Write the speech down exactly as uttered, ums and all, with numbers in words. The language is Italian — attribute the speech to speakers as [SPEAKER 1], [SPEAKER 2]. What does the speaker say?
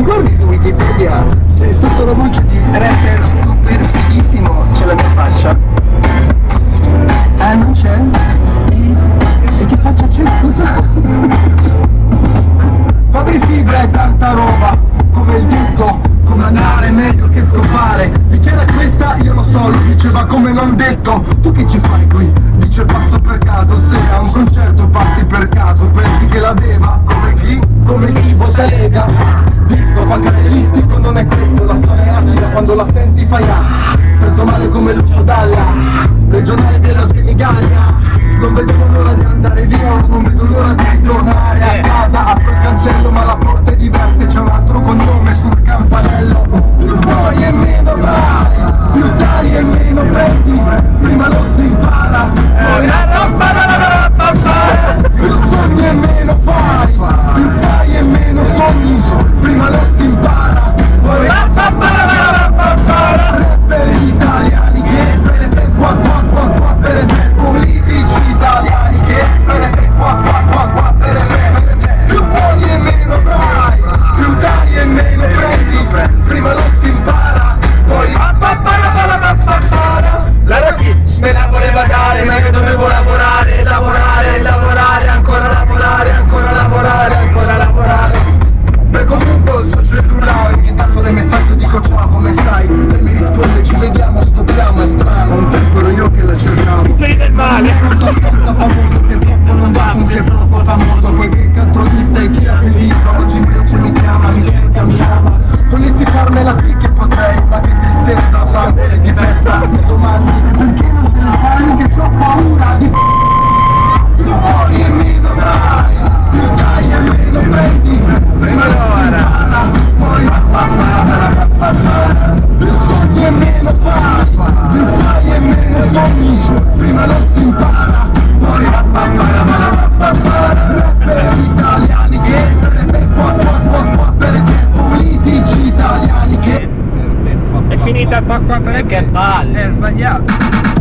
[SPEAKER 1] guardi su Wikipedia, se sotto la voce di rapper super fighissimo c'è la mia faccia. Ah, non c'è? E, e che faccia c'è, scusa? Fabri Fibra è tanta roba, come il detto, comandare è meglio che scopare. Di chi era questa? Io lo so, lui diceva come non detto. Tu che ci fai qui? Dice passo per caso, se a un concerto passi per caso. Pensi che la beva? Come chi? Come chi vota Lega? Disco fancadelistico, non è questo, la storia è acida quando la senti fai ah. Preso male come Lucio Dalla, regionale della Senigallia. Non vedo l'ora di andare via, non vedo l'ora di ritornare a casa. Apro il cancello ma la porta è diversa e c'è un altro cognome sul campanello. Più vuoi e meno dai, più dai e meno prendi, prima lo si impara, poi più sogni e meno fai, più fai e meno sogni, prima lo si impara, poi rapper italiani che per te qua qua qua qua per te, politici italiani che per te qua qua qua qua per te, più vuoi e meno dai, più dai e meno prendi, prima lo si impara, poi la Rocky me la voleva dare, ma io dovevo lavorare, lavorare, lavorare, ancora lavorare, ancora lavorare, ancora lavorare. Beh, comunque ho il suo cellulare, ogni tanto le messaggio dico ciao come stai, lei mi risponde ci vediamo, scopriamo, è strano, un tempo ero io che la cercavo.
[SPEAKER 2] Sei del male!
[SPEAKER 1] Un abbastanza famoso che troppo non va, un che troppo famoso, poi becca il tronista e chi l'ha più visto, oggi invece mi chiama, mi cerca, mi ama. Volessi farmela sì che potrei, ma che tristezza, bambole di pezza, mi domandi perché non te ne fai, che c'ho paura di più vuoi e meno dai, più dai e meno prendi, prima lo si impara, poi più sogni e meno fai, più fai e meno sogni, prima lo si impara, poi rapper italiani che per te qua qua qua qua per te, politici italiani che
[SPEAKER 2] È finita qua qua perché? Che palle! È sbagliato!